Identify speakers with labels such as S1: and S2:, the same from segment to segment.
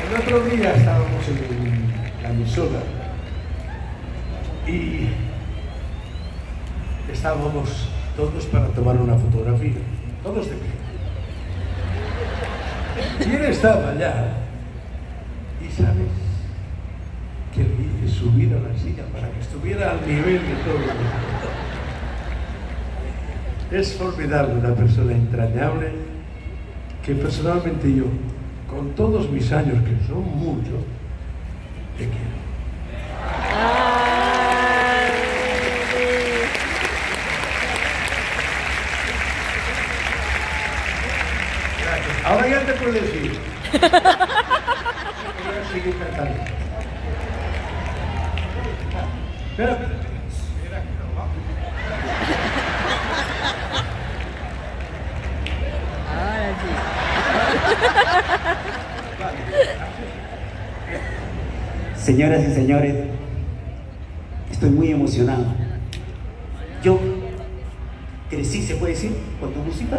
S1: El otro día estábamos en la emisora y estábamos todos para tomar una fotografía, todos de pie. Y él estaba allá y ¿sabes qué le hice? Subir a la silla para que estuviera al nivel de todo el mundo. Es formidable, una persona entrañable que personalmente yo, con todos mis años, que son muchos, te quiero. Gracias. Ahora ya te puedes ir. Voy a seguir cantando. Espera.
S2: Señoras y señores, estoy muy emocionado. Yo crecí, ¿se puede decir, con tu música?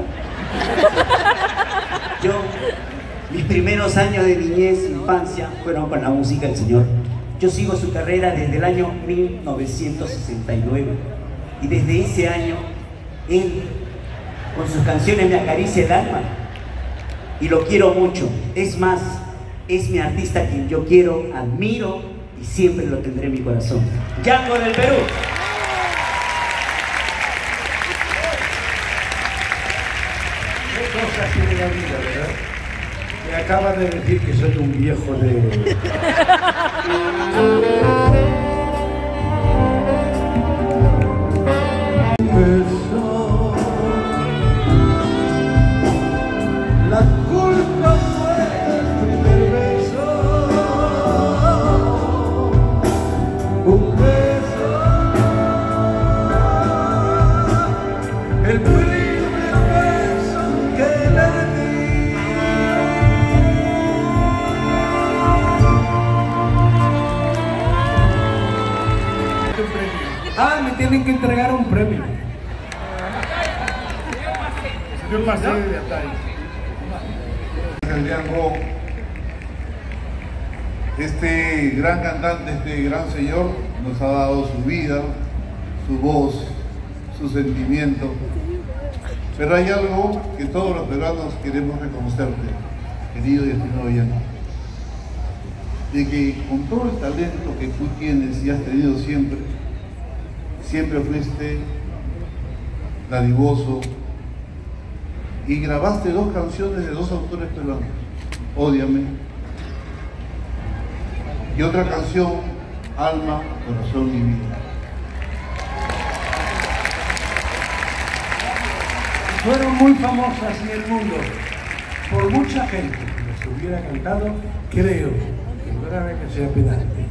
S2: Mis primeros años de niñez, infancia, fueron con la música del Señor. Yo sigo su carrera desde el año 1969 y desde ese año Él, con sus canciones, me acaricia el alma y lo quiero mucho. Es más, es mi artista a quien yo quiero, admiro y siempre lo tendré en mi corazón. Django del Perú.
S1: ¿Qué cosas tiene la vida, verdad? Me acaba de decir que soy un viejo de... La culpa fue el primer beso, un beso, el primer beso que le di. Ah, me tienen que entregar un premio. Señor Marcelo de Atay.
S3: El Django, este gran cantante, este gran señor, nos ha dado su vida, su voz, su sentimiento. Pero hay algo que todos los peruanos queremos reconocerte, querido y estimado Django, de que con todo el talento que tú tienes y has tenido siempre, siempre fuiste dadivoso y grabaste 2 canciones de 2 autores peruanos, Ódiame, y otra canción, Alma, Corazón y Vida.
S1: Fueron muy famosas en el mundo por mucha gente que las hubiera cantado. Creo, perdóname que sea pedante,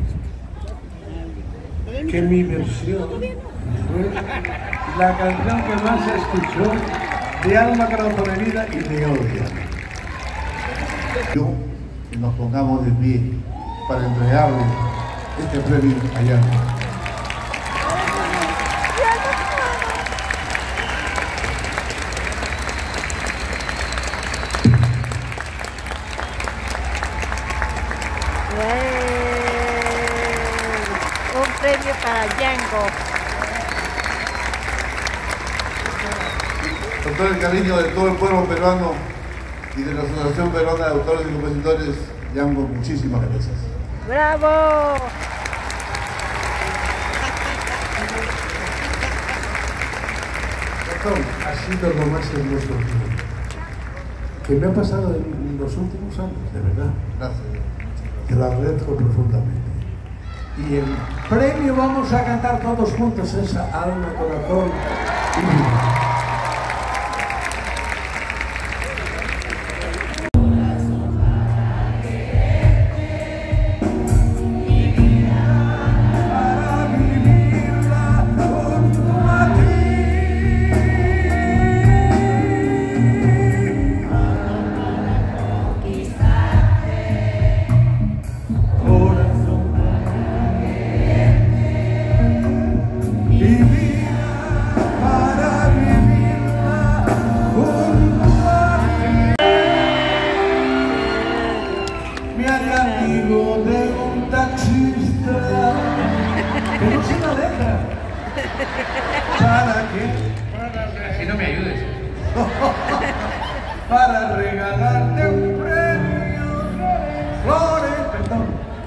S1: que mi versión fue la canción que más se escuchó de Alma, Corazón y Vida y de Ódiame.
S3: Yo, que nos pongamos de pie para entregarle este premio a Django.
S4: Un premio para Django.
S3: Con todo el cariño de todo el pueblo peruano y de la Asociación Peruana de Autores y Compositores, Django, muchísimas gracias.
S4: ¡Bravo!
S1: Ha sido lo más hermoso que me ha pasado en los últimos años, de verdad.
S3: Gracias.
S1: Te lo agradezco profundamente. Y el premio vamos a cantar todos juntos esa Alma, Corazón y Vida. Y vida para vivir. me haré amigo de un taxista que no se la deja. ¿Para qué?
S5: Si no me ayudes.
S1: Para regalarte un premio, flores, perdón.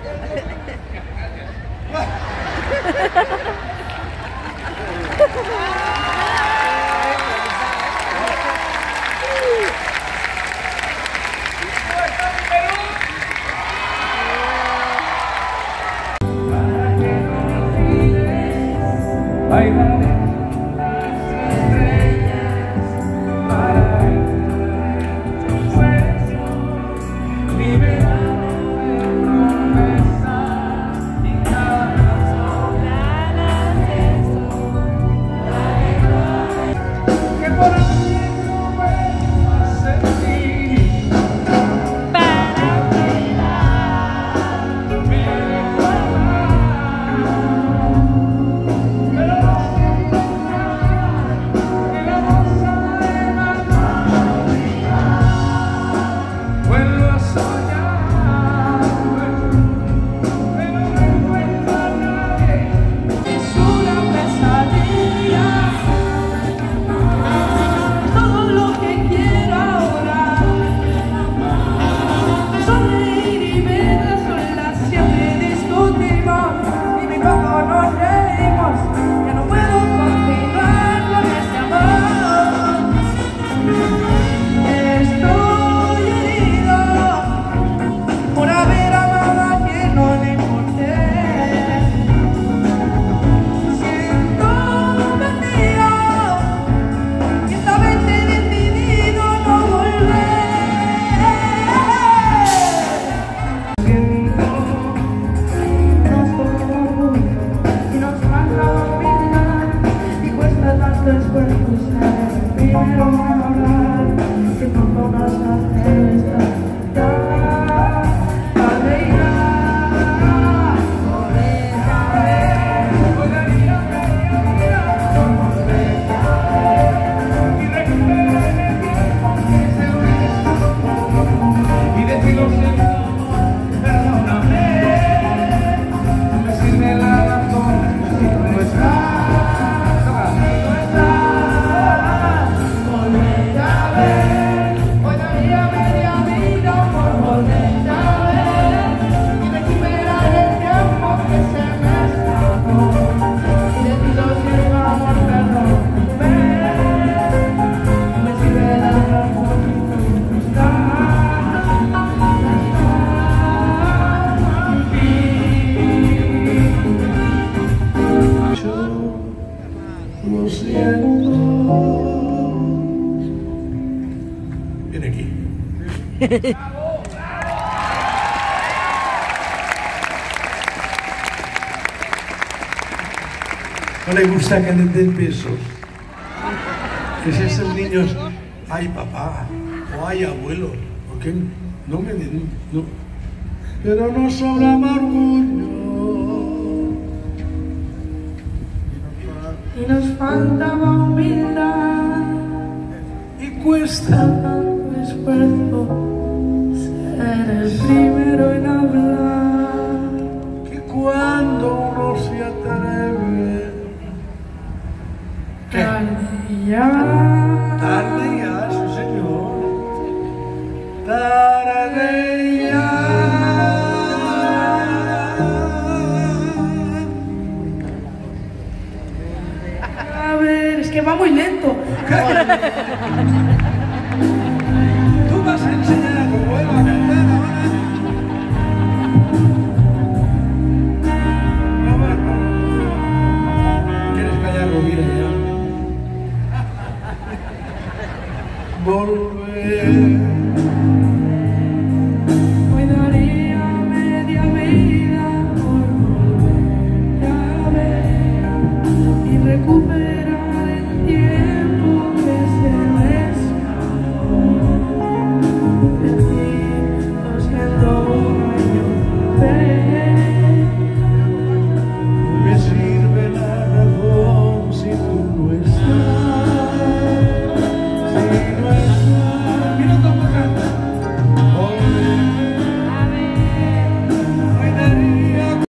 S5: Bailaré
S1: Viene aquí. No le gusta que le den besos. Es esos niños, ay papá, o ay abuelo, ¿por qué no me den? No. Pero no sobra orgullo.
S6: Y nos faltaba humildad
S1: Y cuesta
S6: tanto esfuerzo ser el primero en hablar.
S1: que cuando uno se atreve, ¿qué?
S6: Tarde ya,
S1: Tarde ya, sí señor. Tarde ya.
S6: a ver, es que va muy lento.